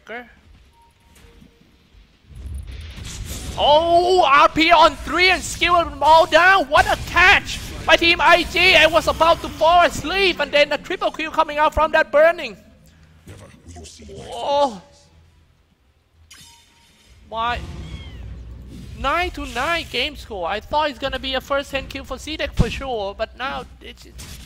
Berserker. Oh, RP on 3 and skill them all down. What a catch by Team IG. I was about to fall asleep and then a triple kill coming out from that burning. Oh. My 9-9 game score. I thought it's gonna be a first 10 kill for CDEC for sure, but now it's